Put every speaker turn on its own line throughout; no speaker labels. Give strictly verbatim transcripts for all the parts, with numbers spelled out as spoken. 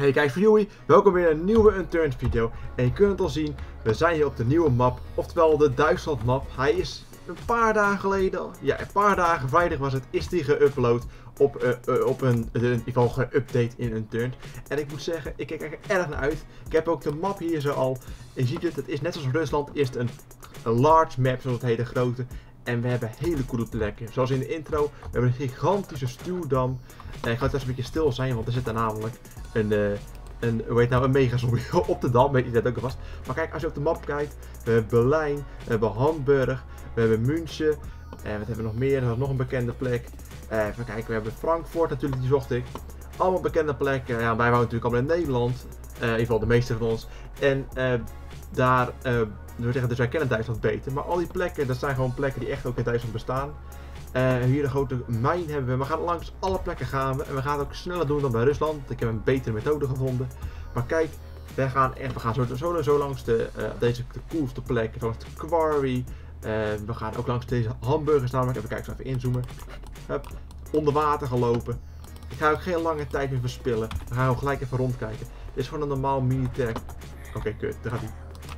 Hey kijkers van Joey, welkom weer in een nieuwe Unturned video. En je kunt het al zien, we zijn hier op de nieuwe map, oftewel de Duitsland map. Hij is een paar dagen geleden, ja een paar dagen, vrijdag was het, is die geüpload op, uh, uh, op een, in ieder geval geüpdate in Unturned. En ik moet zeggen, ik kijk er erg naar uit. Ik heb ook de map hier zo al. Je ziet het, het is net zoals Rusland, is het een, een large map, zoals het hele grote. En we hebben hele coole plekken. Zoals in de intro, we hebben een gigantische stuwdam. En ik ga het een beetje stil zijn, want er zit er namelijk een, uh, een, hoe heet nou, een megazombie op de dam. Weet je dat ook alvast. Maar kijk, als je op de map kijkt, we hebben Berlijn, we hebben Hamburg, we hebben München. En wat hebben we nog meer? Er was nog een bekende plek. Uh, even kijken, we hebben Frankfurt natuurlijk, die zocht ik. Allemaal bekende plekken. Ja, wij wonen natuurlijk allemaal in Nederland. Uh, in ieder geval de meeste van ons. En uh, daar... Uh, we zeggen dus wij kennen Duitsland beter, maar al die plekken, dat zijn gewoon plekken die echt ook in Duitsland bestaan. Uh, hier een grote mijn hebben we, we gaan langs alle plekken gaan we, en we gaan het ook sneller doen dan bij Rusland. Ik heb een betere methode gevonden. Maar kijk, we gaan echt, we gaan zo, zo en zo langs de, uh, deze de coolste plekken, zoals de Quarry. Uh, we gaan ook langs deze hamburgers namelijk, even kijken, even inzoomen. Hup, onder water gelopen. Ik ga ook geen lange tijd meer verspillen, we gaan ook gelijk even rondkijken. Dit is gewoon een normaal militair. Oké, okay, kut, daar gaat hij.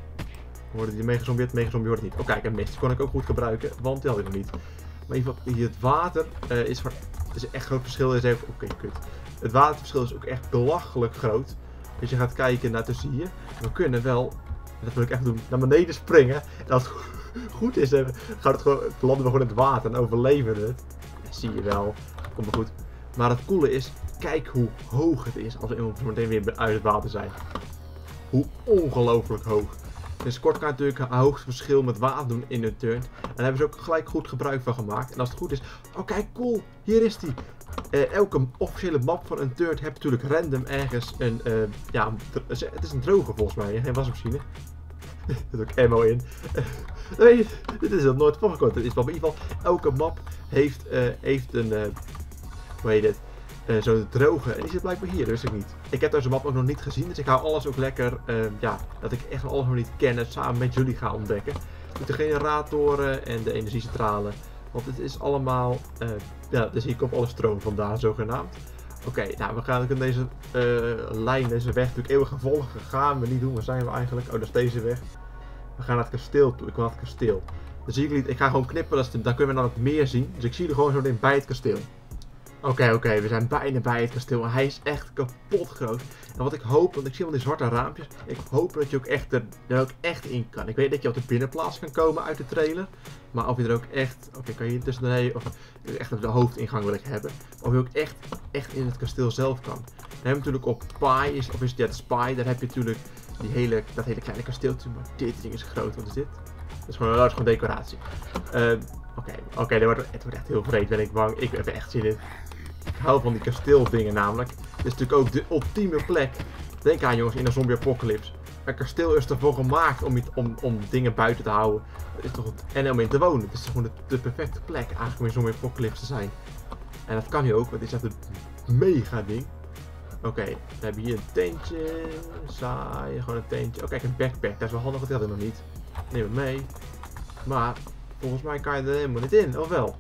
Hoorde die megazombie, het megazombie hoort het niet. Oh kijk, een mist. Die kon ik ook goed gebruiken, want die had ik nog niet. Maar in ieder geval, hier het water uh, is, van, is echt groot verschil. Oké, okay, kut. Het waterverschil is ook echt belachelijk groot. Dus je gaat kijken naar tussen hier. We kunnen wel, dat wil ik echt doen, naar beneden springen. En als het goed is, dan gaat het gewoon, landen we gewoon in het water en overleven we het. Ja, zie je wel. Komt wel goed. Maar het coole is, kijk hoe hoog het is als we meteen weer uit het water zijn. Hoe ongelooflijk hoog. Dus kort kan natuurlijk een hoogste verschil met water doen in Unturned. En daar hebben ze ook gelijk goed gebruik van gemaakt. En als het goed is... Oh kijk, cool! Hier is die! Uh, elke officiële map van Unturned heeft natuurlijk random ergens een... Uh, ja, het is een droger volgens mij, geen wasmachine. Er zit ook ammo in. Uh, nee, dit is nog nooit voorgekomen. Dit is wel in ieder geval... Elke map heeft, uh, heeft een... Uh, hoe heet het? Uh, Zo'n droge, en die zit blijkbaar hier, dat wist ik niet. Ik heb deze map ook nog niet gezien, dus ik hou alles ook lekker, uh, ja, dat ik echt alles nog niet ken en samen met jullie ga ontdekken. Met de generatoren en de energiecentrale, want het is allemaal, uh, ja, dus hier komt alle stroom vandaan, zogenaamd. Oké, okay, nou, we gaan ook in deze uh, lijn, deze weg natuurlijk eeuwig volgen, gaan we niet doen, waar zijn we eigenlijk? Oh, dat is deze weg. We gaan naar het kasteel toe, ik wil naar het kasteel. Dan zie ik niet, ik ga gewoon knippen, dan kunnen we dan ook meer zien, dus ik zie er gewoon zo in bij het kasteel. Oké, okay, oké, okay, we zijn bijna bij het kasteel en hij is echt kapot groot. En wat ik hoop, want ik zie wel die zwarte raampjes, ik hoop dat je ook echt er, er ook echt in kan. Ik weet dat je op de binnenplaats kan komen uit de trailer, maar of je er ook echt, oké, okay, kan je hier tussen de, of echt op de hoofdingang wil ik hebben, of je ook echt, echt in het kasteel zelf kan. Dan hebben we natuurlijk op Spy, is, of is het ja, Spy, daar heb je natuurlijk die hele, dat hele kleine kasteeltje, maar dit ding is groot, wat is dit? Dat is gewoon, dat is gewoon decoratie. Uh, oké, okay, oké, okay, het wordt echt heel vreed, ben ik bang, ik heb echt zin in. Ik hou van die kasteeldingen namelijk. Dit is natuurlijk ook de ultieme plek. Denk aan jongens, in een zombie apocalypse. Een kasteel is ervoor gemaakt om, om, om dingen buiten te houden. Dat is toch het, en om in te wonen. Het is gewoon de, de perfecte plek eigenlijk om in zombie apocalypse te zijn. En dat kan nu ook, want dit is echt een mega ding. Oké, okay, we hebben hier een tentje. Saai, gewoon een tentje. Oh kijk, een backpack. Dat is wel handig, dat had ik nog niet. Neem het mee. Maar volgens mij kan je er helemaal niet in, of wel?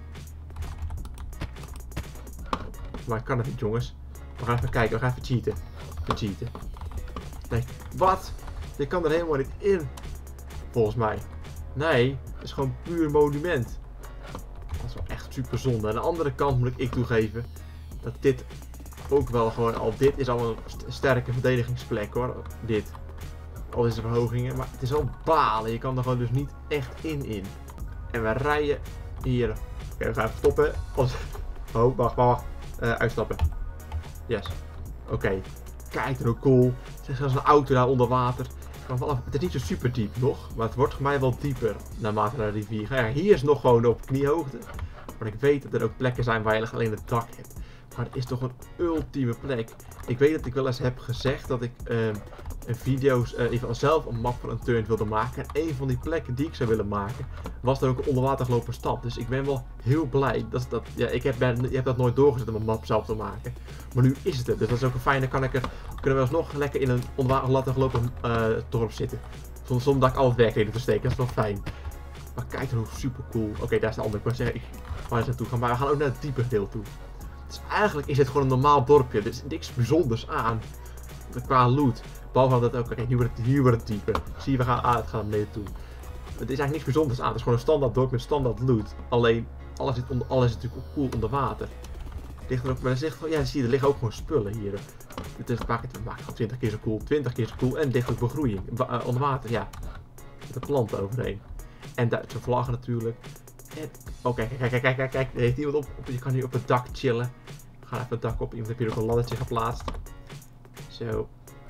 Maar ik kan het niet, jongens. We gaan even kijken, we gaan even cheaten. Even cheaten. Nee, wat? Je kan er helemaal niet in. Volgens mij. Nee, het is gewoon puur monument. Dat is wel echt super zonde. Aan de andere kant moet ik, ik toegeven dat dit ook wel gewoon al... Dit is al een st sterke verdedigingsplek hoor. Dit. Al deze verhogingen. Maar het is wel balen. Je kan er gewoon dus niet echt in in. En we rijden hier. Oké, okay, we gaan even stoppen. Oh, wacht, wacht. Uh, uitstappen. Yes. Oké. Okay. Kijk, hoe cool. Het is zelfs een auto daar onder water. Het is niet zo super diep nog, maar het wordt voor mij wel dieper naarmate naar de rivier gaat. Ja, hier is nog gewoon op kniehoogte. Maar ik weet dat er ook plekken zijn waar je alleen het dak hebt. Maar het is toch een ultieme plek. Ik weet dat ik wel eens heb gezegd dat ik uh, video's, uh, even zelf een map van Unturned wilde maken. En een van die plekken die ik zou willen maken, was dan ook een onderwater gelopen stad. Dus ik ben wel heel blij. Dat, dat, ja, ik heb, ben, ik heb dat nooit doorgezet om een map zelf te maken. Maar nu is het het. Dus dat is ook een fijne. Kan ik er, kunnen we alsnog lekker in een onderwater gelopen uh, dorp zitten. Zonder, zonder dat ik al het werk in te steken. Dat is wel fijn. Maar kijk dan hoe super cool. Oké, okay, daar is de andere. Ik wou zeggen, ik waar is naartoe gaan. Maar we gaan ook naar het diepe deel toe. Dus eigenlijk is het gewoon een normaal dorpje. Er is niks bijzonders aan. qua loot. Behalve dat ook, oké, okay, hier wordt het, hier wordt het dieper. Zie je, we gaan, ah, het gaat mee toe. Het is eigenlijk niks bijzonders aan. Het is gewoon een standaard dorp met standaard loot. Alleen, alles zit, onder, alles is natuurlijk cool onder water. Ligt er ook, maar er zegt gewoon, ja, zie je, er liggen ook gewoon spullen hier. Dit is, maakt het maakt het twintig keer zo cool, twintig keer zo cool. En ligt ook begroeiing. Uh, onder water, ja. Met de planten overheen. En Duitse vlaggen natuurlijk. Oh, kijk, kijk, kijk, kijk, kijk, kijk. Er heeft iemand op, op. Je kan hier op het dak chillen. We gaan even het dak op. Iemand heeft hier ook een laddertje geplaatst. Zo.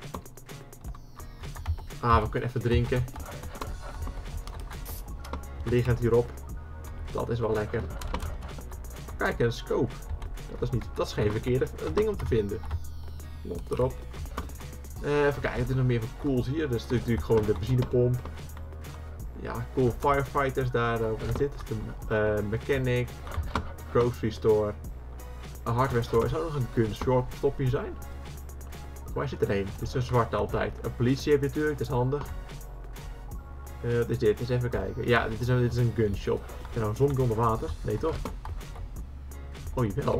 Ah, we kunnen even drinken. Liggend hierop. Dat is wel lekker. Kijk, een scope. Dat is, niet, dat is geen verkeerde ding om te vinden. Lop erop. Uh, even kijken, er is nog meer van cools hier. Dat is natuurlijk gewoon de benzinepomp. Ja, cool firefighters daar. Wat is dit? De uh, mechanic. Grocery store. Een hardware store. Zou er nog een gun shop stopje zijn? Waar zit er een? Dit is een zwarte altijd. Een politie heb je natuurlijk, dat is handig. Uh, wat is dit? Eens even kijken. Ja, dit is een, dit is een gun shop. En nou een zombie onder water? Nee toch? Oh, jawel.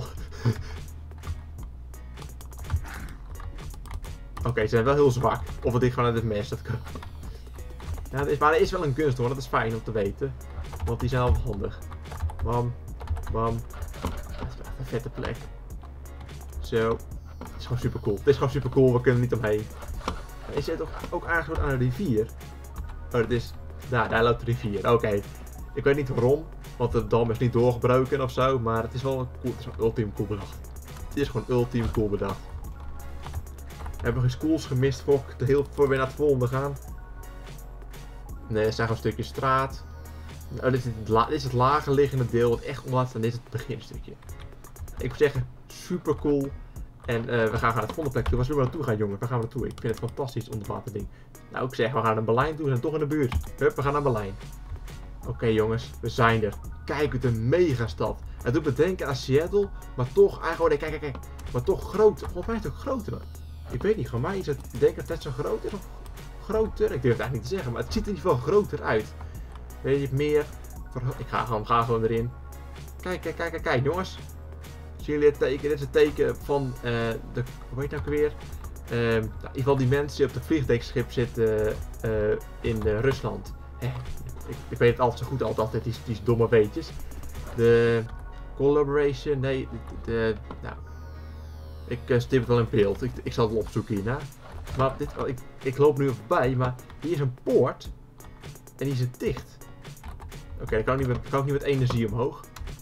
Oké, okay, ze zijn wel heel zwak. Of het ligt gewoon uit het mes. Dat kan. Ja, dat is, maar er is wel een gun store, dat is fijn om te weten. Want die zijn al handig. Bam, bam. Dat is echt een vette plek. Zo. Het is gewoon super cool. Het is gewoon super cool, we kunnen niet omheen. Is het ook, ook aangesloten aan een rivier? Oh, dat is... Daar, daar loopt de rivier. Oké. Okay. Ik weet niet waarom. Want de dam is niet doorgebroken of zo. Maar het is wel cool. Het is gewoon ultiem cool bedacht. Het is gewoon ultiem cool bedacht. We hebben geen schools gemist voor, de heel, voor we naar het volgende gaan. Nee, er zijn gewoon stukjes straat. Oh, dit, is het la, dit is het lager liggende deel wat echt omlaat staan. Dit is het beginstukje. Ik moet zeggen, super cool. En uh, we gaan naar het volgende plek toe. Waar zullen we naartoe gaan, jongen? Waar gaan we naartoe? Ik vind het fantastisch onderwaterding. Nou, ik zeg, we gaan naar Berlijn toe. We zijn toch in de buurt. Hup, we gaan naar Berlijn. Oké, okay, jongens, we zijn er. Kijk, het is een megastad. Het doet me denken aan Seattle, maar toch eigenlijk, kijk, kijk, kijk, maar toch groter. Volgens mij is het ook groter. Ik weet niet, van mij is het, ik denk dat het zo groot is of groter. Ik durf het eigenlijk niet te zeggen, maar het ziet er in ieder geval groter uit. Weet je, meer. Ik ga gewoon, ga gewoon erin. Kijk, kijk, kijk, kijk, kijk, jongens. Zien jullie het teken? Dit is het teken van uh, de, hoe heet het nou weer? Uh, nou, in ieder geval die mensen die op het vliegtuigschip zitten uh, in uh, Rusland. Eh, ik, ik weet het altijd zo goed, altijd, altijd die, die domme weetjes. De collaboration, nee, de, de nou, ik uh, stip het wel in beeld. Ik, ik zal het wel opzoeken hierna. Maar dit, ik, ik loop nu voorbij, maar hier is een poort en die is dicht. Oké, okay, dan kan ik, niet met, kan ik niet met energie omhoog.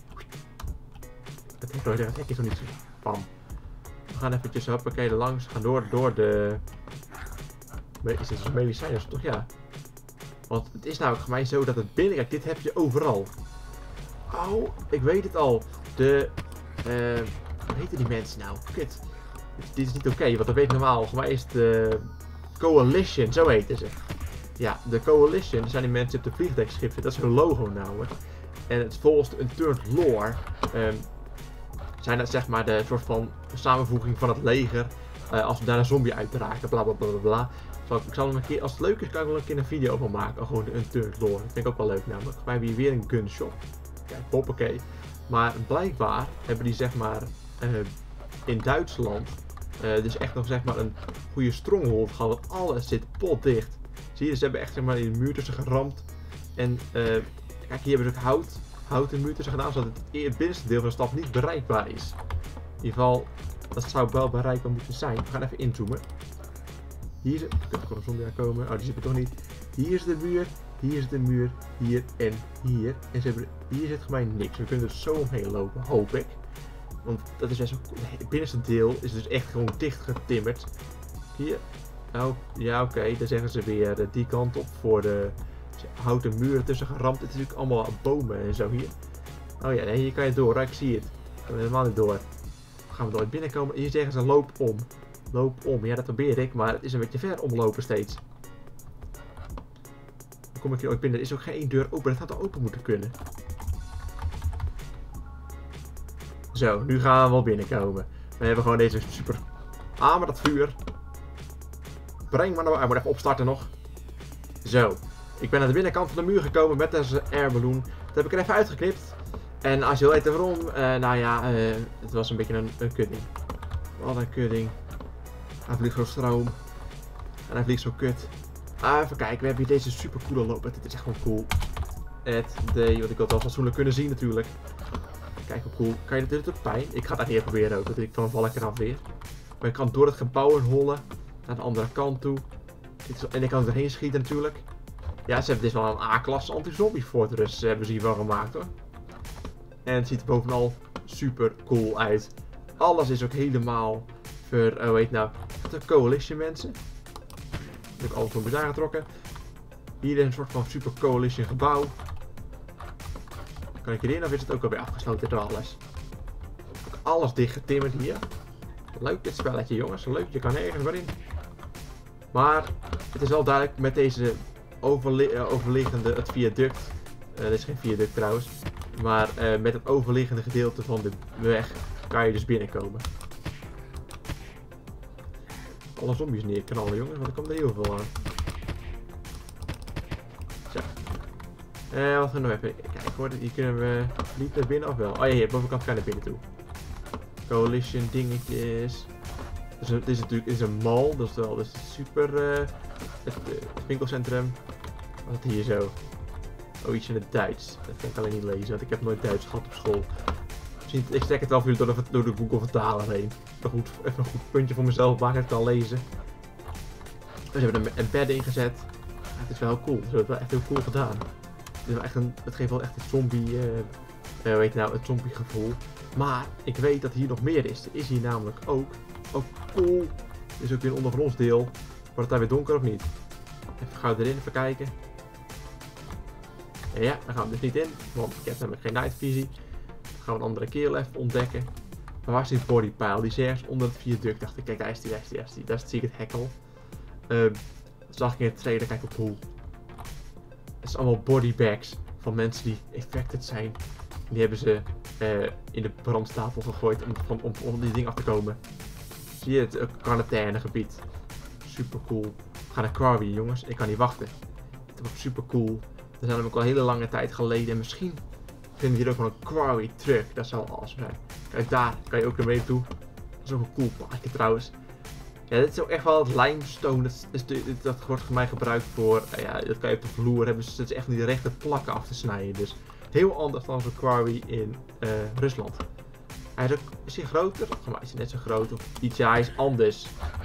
Het hek, het hek is nog niet zo. Bam. We gaan eventjes hoppakee langs. We gaan door, door de... Is dit een medicijn? Is het toch? Ja. Want het is namelijk voor mij zo dat het binnen... Kijk, dit heb je overal. Oh, ik weet het al. De... Uh, hoe heten die mensen nou? Kut. Dit is niet oké, okay, want dat weet ik normaal. Voor mij is het de... Coalition, zo heten ze. Ja, de Coalition. Dat zijn die mensen die op de vliegtuigschip zitten. Dat is hun logo nou. En het volgens de Unturned Lore... Um, zijn dat zeg maar de soort van samenvoeging van het leger uh, als we daar een zombie uitraken, bla bla bla bla bla. Zal ik, ik zal hem een keer, als het leuk is, kan ik wel een keer een video van maken, gewoon de Unturned Lore. Dat vind ik ook wel leuk namelijk. Wij hebben hier weer een gunshop. Kijk, hoppakee. Maar blijkbaar hebben die zeg maar uh, in Duitsland uh, dus echt nog zeg maar een goede stronghold gehad, want alles zit potdicht. Zie je, ze hebben echt zeg maar in de muur tussen geramd. En uh, kijk, hier hebben ze ook hout. Houten muur tussen gedaan, zodat het, het binnenste deel van de stad niet bereikbaar is. In ieder geval, dat zou wel bereikbaar moeten zijn. We gaan even inzoomen. Hier is het. Ik kan er een zombie aankomen. Oh, die zit er toch niet. Hier is de muur. Hier is de muur. Hier en hier. En ze hebben, hier zit gemeen niks. We kunnen er zo omheen lopen, hoop ik. Want dat is best wel cool. Het binnenste deel is dus echt gewoon dicht getimmerd. Hier. Oh, ja, oké. Okay. Dan zeggen ze weer uh, die kant op voor de... houten muren tussen geramd. Het is natuurlijk allemaal bomen en zo hier. Oh ja, nee, hier kan je door. Ik zie het. Ik kan helemaal niet door. Gaan we nooit binnenkomen? Hier zeggen ze loop om. Loop om. Ja, dat probeer ik, maar het is een beetje ver omlopen steeds. Dan kom ik hier ooit binnen. Er is ook geen één deur open. Dat had er open moeten kunnen. Zo, nu gaan we wel binnenkomen. We hebben gewoon deze super... Ah, maar dat vuur. Breng maar naar... Hij moet even opstarten nog. Zo. Ik ben aan de binnenkant van de muur gekomen met deze airballoon. Dat heb ik er even uitgeknipt. En als je wil weten waarom, uh, nou ja, uh, het was een beetje een, een kudding. Wat een kudding. Hij vliegt zo stroom. En hij vliegt zo kut. Ah, even kijken, we hebben hier deze super coole lopen. Dit is echt gewoon cool. Het D, want ik wil het wel fatsoenlijk kunnen zien natuurlijk. Kijk hoe cool. Kan je dit ook pijn? Ik ga het echt niet proberen ook, want ik van val ik eraf weer. Maar ik kan door het gebouw rollen naar de andere kant toe. En ik kan erheen schieten natuurlijk. Ja, ze hebben dit wel een A-klasse anti-zombie fortress hebben ze hier wel gemaakt hoor. En het ziet er bovenal super cool uit. Alles is ook helemaal voor, uh, hoe heet nou, de coalition mensen. Ik heb alles zombies aangetrokken. Hier is een soort van super coalition gebouw. Kan ik hierin of is het ook alweer afgesloten door alles? Ook alles dicht getimmerd hier. Leuk dit spelletje jongens, leuk, je kan nergens maar in. Maar het is wel duidelijk met deze overli uh, overliggende, het viaduct. Uh, dit is geen viaduct trouwens. Maar uh, met het overliggende gedeelte van de weg kan je dus binnenkomen. Alle zombies neerknallen jongens, want er komt er heel veel aan. Zo. Uh, wat gaan we nog even? Kijk hoor, hier kunnen we niet naar binnen of wel? Oh ja, hier, bovenkant kan je naar binnen toe. Coalition dingetjes. Dus het is natuurlijk het is een mall, dat is wel dus super uh, het, uh, het winkelcentrum. Wat is het hier zo? Oh, iets in het Duits. Dat kan ik alleen niet lezen, want ik heb nooit Duits gehad op school. Ik stek het wel voor jullie door de, door de Google vertaler heen. Even, goed, even een goed puntje voor mezelf waar ik het kan lezen. We hebben er een bed ingezet. Het is wel cool, ze hebben het wel echt heel cool gedaan. Het, is wel echt een, het geeft wel echt een zombie, uh, uh, weet je nou, het zombie gevoel. Maar ik weet dat hier nog meer is. Er is hier namelijk ook, ook cool. Er is ook weer een ondergronds deel. Wordt het daar weer donker of niet? Even gauw erin, even kijken. En ja, daar gaan we dus niet in, want ik heb namelijk geen night visie. Dan gaan we een andere kerel even ontdekken. Maar waar is die bodypile? Die is ergens onder het viaduct. Dacht ik, kijk, daar is die, daar is die, daar is die. Daar zie ik het hek al. Uh, dat zag ik in het trailer, kijk hoe cool. Het zijn allemaal bodybags van mensen die infected zijn. Die hebben ze uh, in de brandstapel gegooid om, om, om, om die ding af te komen. Zie je het uh, quarantainegebied? Super cool. We gaan naar Quarry jongens, ik kan niet wachten. Het wordt super cool. We zijn namelijk al een hele lange tijd geleden en misschien vinden we hier ook wel een Quarry terug. Dat zou awesome zijn. Kijk daar, kan je ook naar mee toe. Dat is ook een cool plaatje trouwens. Ja, dit is ook echt wel het limestone. Dat, is de, dat wordt voor mij gebruikt voor, uh, ja, dat kan je op de vloer hebben. Dus het is echt niet de rechte plakken af te snijden. Dus heel anders dan zo'n Quarry in uh, Rusland. Hij is, ook, is hij groter? Volgens mij is hij net zo groot. Of iets, ja, hij is anders.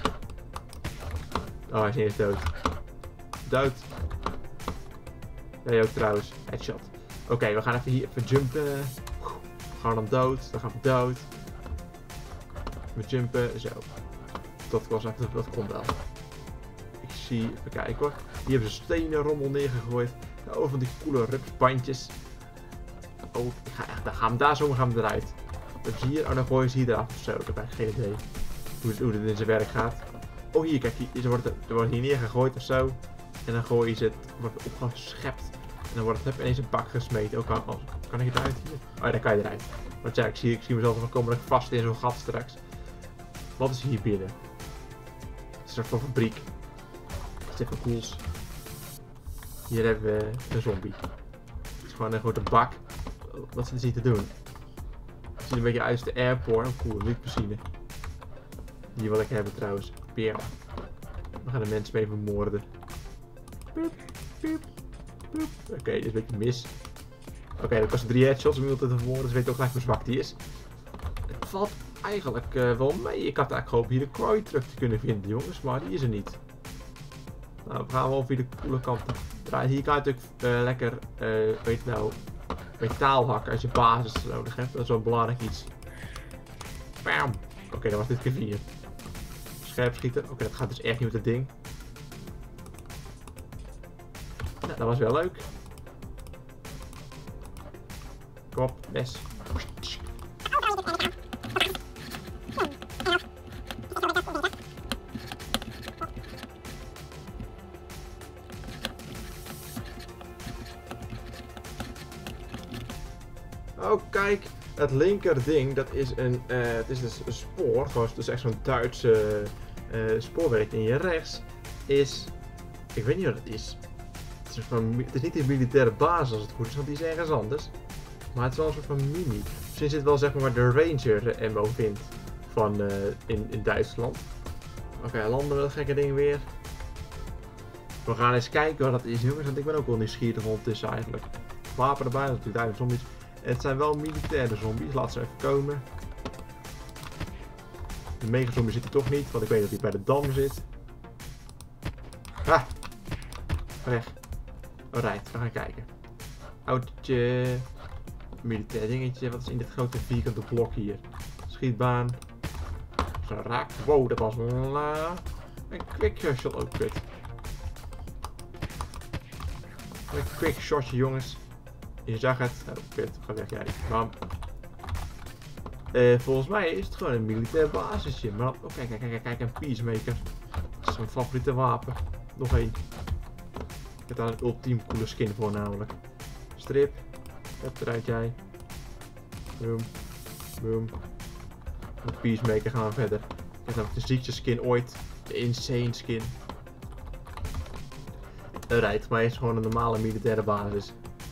Oh, hij is niet eens dood. Dood. Jij ook trouwens. Headshot. Oké, okay, we gaan even hier even jumpen. We gaan dan dood. Dan gaan we dood. We jumpen. Zo. Dat was even, dat komt wel. Ik zie, even kijken hoor. Hier hebben ze stenen rommel neergegooid. Oh, van die coole rupsbandjes. Oh, ik ga echt, dan gaan we daar zomaar gaan we eruit. Dus hier, oh dan gooien ze hier eraf of zo. Ik heb eigenlijk geen idee hoe, hoe dit in zijn werk gaat. Oh hier, kijk, hier, ze wordt, er wordt hier neergegooid of zo. En dan gooien ze het, wordt opgeschept. En dan wordt het heb ineens een bak gesmeten. Ook kan, oh, kan ik eruit hier? Oh ja, daar kan je eruit. Want ja, ik zie, ik zie mezelf van komen vast in zo'n gat straks. Wat is hier binnen? Het is een soort van fabriek. Dat is even cools. Hier hebben we een zombie. Het is gewoon een grote bak. Wat zit ze hier te doen? Het ziet een beetje uit als de airport. Oh cool, lichtmachine. Die wil ik hebben trouwens. Peer. We gaan de mensen mee vermoorden. Oké, okay, dit is een beetje mis. Oké, okay, dat kost drie headshots om iemand te vermoorden. Dus weet ook gelijk hoe zwak die is. Het valt eigenlijk uh, wel mee. Ik had eigenlijk gehoopt hier de Quarry terug te kunnen vinden, jongens. Maar die is er niet. Nou, we gaan wel via de coole kant draaien. Hier kan je natuurlijk uh, lekker, uh, weet je nou, metaal hakken als je basis nodig hebt. Dat is wel belangrijk iets. Bam! Oké, okay, dat was dit keer vier. Scherpschieten. Oké, okay, dat gaat dus echt niet met het ding. Nou, dat was wel leuk. Kom op, mes. Oh, kijk. Het linker ding, dat is een, uh, het is dus een spoor, gewoon dus echt zo'n Duitse uh, spoorwerk. En hier rechts is, ik weet niet wat het is. Het is, van, het is niet een militaire basis als het goed is, want die is ergens anders. Maar het is wel een soort van mini. Misschien zit wel zeg maar waar de Ranger de ammo vindt van, uh, in, in Duitsland. Oké, okay, landen we dat gekke ding weer. We gaan eens kijken wat dat is, jongens, want ik ben ook wel nieuwsgierig ondertussen eigenlijk. Wapen erbij, natuurlijk duizend zombies. Het zijn wel militaire zombies, laat ze even komen. De mega zombie zit er toch niet, want ik weet dat hij bij de dam zit. Ha! Weg. Alright, we gaan kijken. Autootje. Militair dingetje, wat is in dit grote vierkante blok hier? Schietbaan. Zo raak. Wow, dat was een, uh, een quick shot ook, kut. Een quick shotje, jongens. Je zag het. Oh, kut. Ga weg, jij. Bam. Uh, volgens mij is het gewoon een militair basisje. Maar oh, kijk, kijk, kijk, kijk, een peacemaker. Dat is mijn favoriete wapen. Nog één. Ik heb daar een ultiem coole skin voor namelijk. Strip. Heb eruit jij. Boom. Boom. Met peacemaker gaan we verder. Ik heb namelijk de ziekste skin ooit. De insane skin. Rijdt, maar is gewoon een normale militaire basis.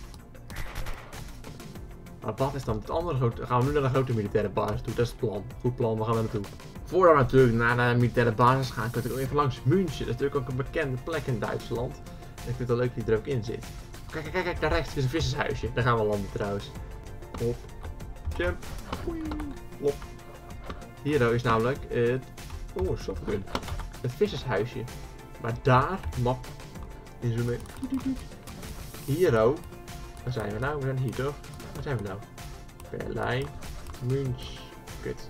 Maar wat is dan het andere grote? Gaan we nu naar de grote militaire basis toe? Dat is het plan. Goed plan, we gaan er naartoe. Voordat we natuurlijk naar de militaire basis gaan, kun je ook even langs München. Dat is natuurlijk ook een bekende plek in Duitsland. En ik vind het wel leuk dat hij er ook in zit. Kijk, kijk, kijk, daar rechts is een vissershuisje. Daar gaan we landen trouwens. Hop. Jump. Hop. Hier is namelijk het... Oh, shotgun. Het vissershuisje. Maar daar, map. Inzoomen. Hier ook. Waar zijn we nou? We zijn hier toch? Waar zijn we nou? Berlijn. München. Kut.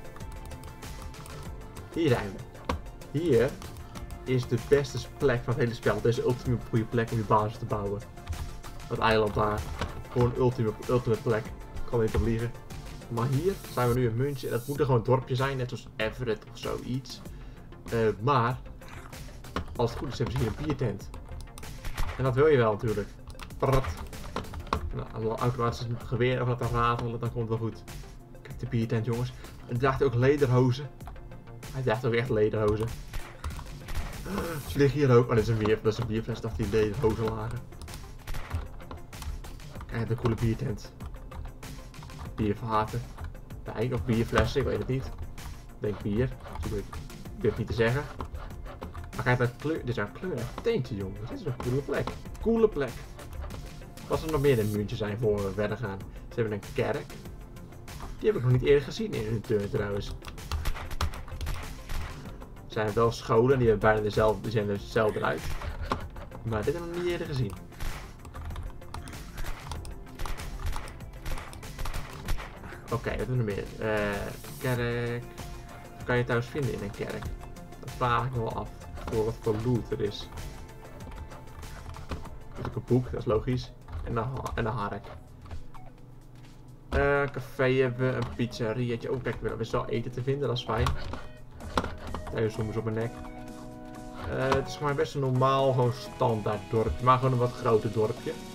Hier zijn we. Hier is de beste plek van het hele spel. Dit is de ultieme goede plek om je basis te bouwen. Dat eiland daar. Gewoon een ultieme, ultieme plek. Ik kan niet op liegen. Maar hier zijn we nu in München. Dat moet er gewoon een dorpje zijn. Net zoals Everett of zoiets. Uh, maar. Als het goed is hebben ze hier een biertent. En dat wil je wel natuurlijk. Prrrt. Nou, automatisch geweer of laten ratelen, dan komt het wel goed. Kijk de biertent, jongens. En draagt ook lederhozen. Hij draagt ook echt lederhozen. Ze liggen hier ook. Oh, dit is een, bier, dat is een bierfles. Ik dacht die lederhozen lagen. Kijk, de coole biertent. Biervaten. Kijk, of bierflessen, ik weet het niet. Ik denk bier. Ik durf het niet te zeggen. Maar kijk, dat kleur, dit is een kleur. Teentje, jongens. Dit is een coole plek. Coole plek. Wat er nog meer in München zijn voor we verder gaan. Ze hebben een kerk. Die heb ik nog niet eerder gezien in hun turn trouwens. Er zijn wel scholen, die hebben bijna dezelfde, die zijn er hetzelfde uit. Maar dit heb ik nog niet eerder gezien. Oké, okay, wat hebben we nog meer? Uh, kerk. Wat kan je trouwens vinden in een kerk? Dat vraag ik me wel af. Voor wat voor loot er is. Er is ook een boek, dat is logisch. En een, en een hark. Uh, café hebben we, een pizzeriaatje. Oh kijk, we hebben wel eten te vinden, dat is fijn. Daar is soms op mijn nek. Uh, het is gewoon best een normaal, gewoon standaard dorpje. Maar gewoon een wat groter dorpje.